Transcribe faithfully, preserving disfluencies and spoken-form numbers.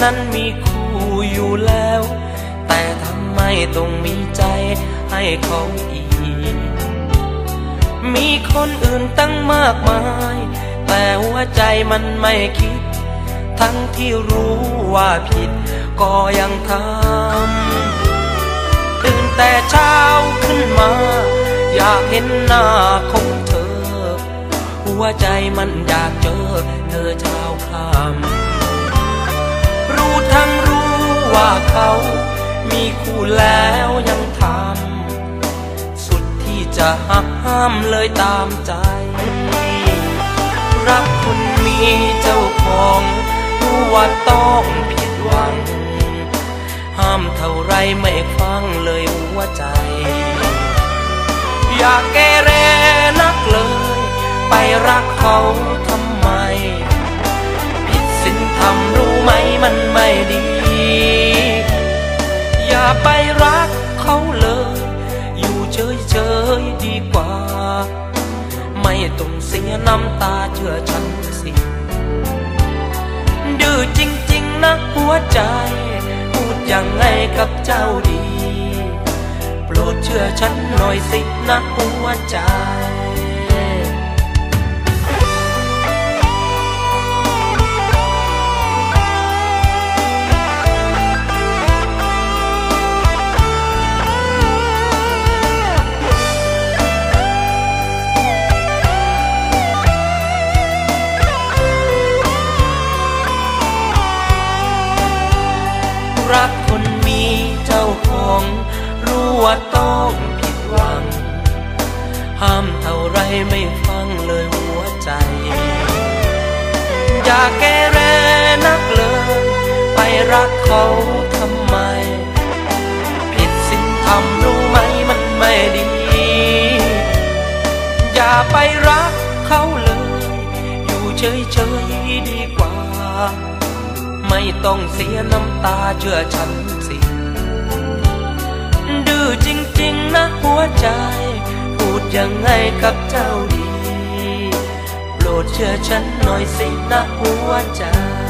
นั้นมีคู่อยู่แล้วแต่ทำไมต้องมีใจให้เขาอีกมีคนอื่นตั้งมากมายแต่หัวใจมันไม่คิดทั้งที่รู้ว่าผิดก็ยังทำตื่นแต่เช้าขึ้นมาอยากเห็นหน้าของเธอหัวใจมันอยากเจอเธอเช้าค่ำรู้ทั้งรู้ว่าเขามีคู่แล้วยังทำสุดที่จะหักห้ามเลยตามใจรักคนมีเจ้าของรู้ว่าต้องผิดหวังห้ามเท่าไรไม่ฟังเลยหัวใจอยากเกเรนักเลยไปรักเขาทำไมผิดศีลธรรมรู้ไหมมันไม่ดีอย่าไปรักเขาเลยอยู่เฉยๆดีกว่าไม่ต้องเสียน้ำตาเชื่อฉันสิดื้อจริงๆนะหัวใจพูดยังไงกับเจ้าดีโปรดเชื่อฉันหน่อยสินะหัวใจรักคนมีเจ้าของรู้ว่าต้องผิดหวังห้ามเท่าไรไม่ฟังเลยหัวใจอย่าเกเรนักเลยไปรักเขาทำไมผิดศีลธรรมรู้ไหมมันไม่ดีอย่าไปรักเขาเลยอยู่เฉยๆดีกว่าไม่ต้องเสียน้ำตาเชื่อฉันสิดื้อจริงๆนะหัวใจพูดยังไงกับเจ้าดีโปรดเชื่อฉันหน่อยสินะหัวใจ